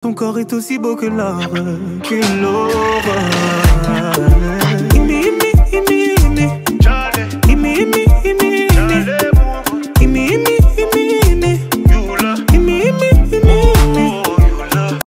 Ton corps est aussi beau que l'or, que l'aurore.